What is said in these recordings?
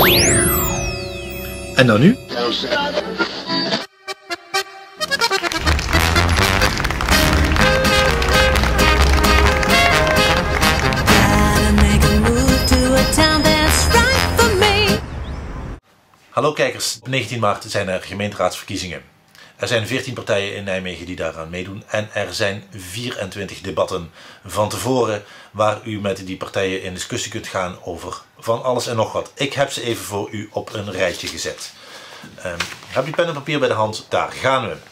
En dan nu? Hallo kijkers, op 19 maart zijn er gemeenteraadsverkiezingen. Er zijn 14 partijen in Nijmegen die daaraan meedoen en er zijn 24 debatten van tevoren waar u met die partijen in discussie kunt gaan over van alles en nog wat. Ik heb ze even voor u op een rijtje gezet. Heb je pen en papier bij de hand? Daar gaan we.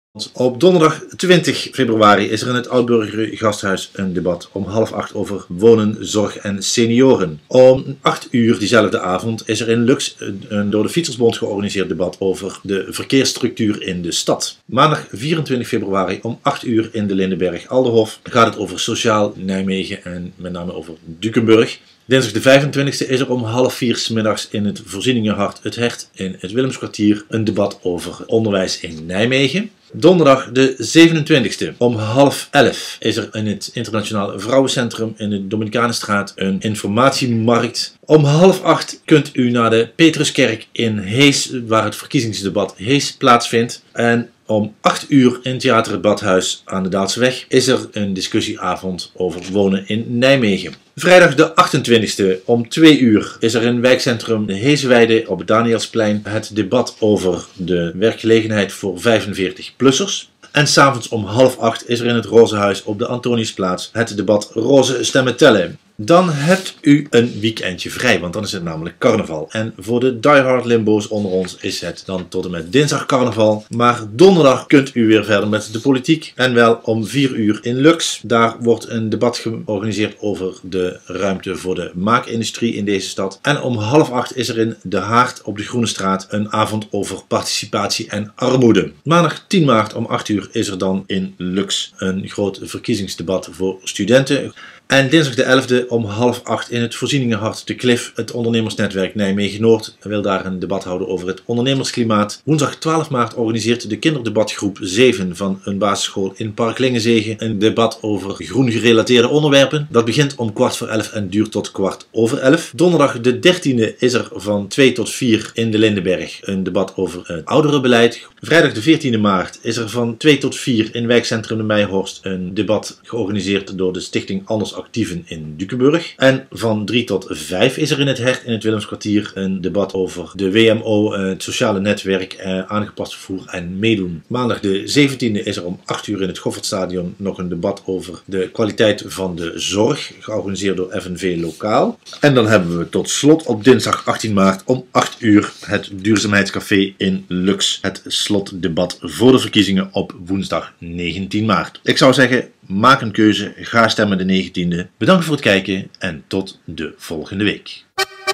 Op donderdag 20 februari is er in het Oud-Burger Gasthuis een debat om 7:30 over wonen, zorg en senioren. Om 8 uur diezelfde avond is er in Lux een door de Fietsersbond georganiseerd debat over de verkeersstructuur in de stad. Maandag 24 februari om 8 uur in de Lindenberg-Aldenhof gaat het over sociaal Nijmegen en met name over Dukenburg. Dinsdag de 25e is er om 3:30 's middags in het Voorzieningenhart Het Hert in het Willemskwartier een debat over onderwijs in Nijmegen. Donderdag de 27e om 10:30 is er in het Internationaal Vrouwencentrum in de Dominicanenstraat een informatiemarkt. Om 7:30 kunt u naar de Petruskerk in Hees, waar het verkiezingsdebat Hees plaatsvindt. En om 8 uur in Theater Het Badhuis aan de Daalseweg is er een discussieavond over wonen in Nijmegen. Vrijdag de 28e om 2 uur is er in wijkcentrum de Heesweide op het Danielsplein het debat over de werkgelegenheid voor 45-plussers. En s'avonds om 7:30 is er in het Rozenhuis op de Antoniusplaats het debat Roze stemmen tellen. Dan hebt u een weekendje vrij, want dan is het namelijk carnaval. En voor de diehard limbo's onder ons is het dan tot en met dinsdag carnaval. Maar donderdag kunt u weer verder met de politiek. En wel om 4 uur in Lux. Daar wordt een debat georganiseerd over de ruimte voor de maakindustrie in deze stad. En om 7:30 is er in De Haard op de Groene Straat een avond over participatie en armoede. Maandag 10 maart om 8 uur is er dan in Lux een groot verkiezingsdebat voor studenten. En dinsdag de 11e om 7:30 in het Voorzieningenhart de Klif, het ondernemersnetwerk Nijmegen-Noord wil daar een debat houden over het ondernemersklimaat. Woensdag 12 maart organiseert de kinderdebatgroep 7 van een basisschool in Park Lingenzegen een debat over groen gerelateerde onderwerpen. Dat begint om 11:15 en duurt tot 11:15. Donderdag de 13e is er van 2 tot 4 in de Lindenberg een debat over het ouderenbeleid. Vrijdag de 14e maart is er van 2 tot 4 in wijkcentrum de Meijhorst een debat georganiseerd door de stichting Anders Actieven in Dukenburg. En van 3 tot 5 is er in het Hert in het Willemskwartier een debat over de WMO, het sociale netwerk, aangepast vervoer en meedoen. Maandag de 17e is er om 8 uur in het Goffertstadion nog een debat over de kwaliteit van de zorg, georganiseerd door FNV Lokaal. En dan hebben we tot slot op dinsdag 18 maart om 8 uur het Duurzaamheidscafé in Lux. Het slotdebat voor de verkiezingen op woensdag 19 maart. Ik zou zeggen, maak een keuze, ga stemmen de 19e. Bedankt voor het kijken en tot de volgende week.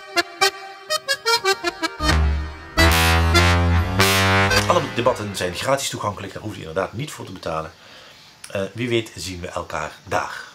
Alle debatten zijn gratis toegankelijk, daar hoef je inderdaad niet voor te betalen. Wie weet zien we elkaar daar.